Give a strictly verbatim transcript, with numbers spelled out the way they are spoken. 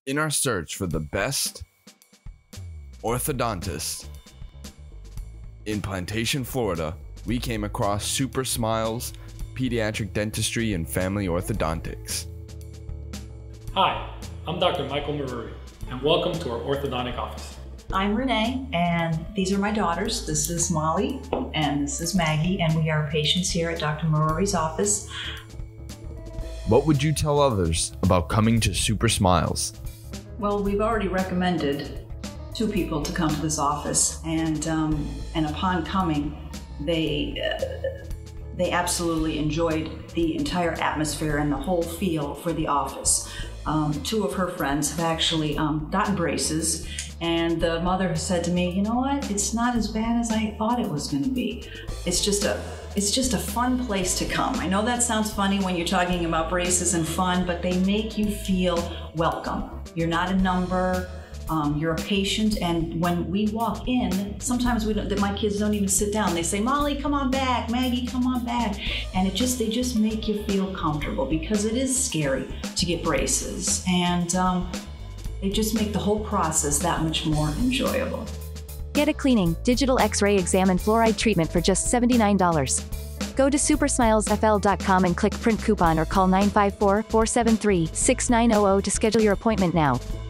In our search for the best orthodontist in Plantation, Florida, we came across Super Smiles, Pediatric Dentistry and Family Orthodontics. Hi, I'm Doctor Michael Maruri, and welcome to our orthodontic office. I'm Renee, and these are my daughters. This is Molly, and this is Maggie, and we are patients here at Doctor Maruri's office. What would you tell others about coming to Super Smiles? Well, we've already recommended two people to come to this office, and um, and upon coming, they uh, they absolutely enjoyed the entire atmosphere and the whole feel for the office. Um, two of her friends have actually um, gotten braces, and the mother has said to me, you know what, it's not as bad as I thought it was going to be. It's just a It's just a fun place to come. I know that sounds funny when you're talking about braces and fun, but they make you feel welcome. You're not a number, um, you're a patient, and when we walk in, sometimes we don't, my kids don't even sit down. They say, Molly, come on back, Maggie, come on back. And it just, they just make you feel comfortable because it is scary to get braces. And um, they just make the whole process that much more enjoyable. Get a cleaning, digital x-ray exam and fluoride treatment for just seventy-nine dollars. Go to super smiles f l dot com and click print coupon or call nine five four, four seven three, six nine zero zero to schedule your appointment now.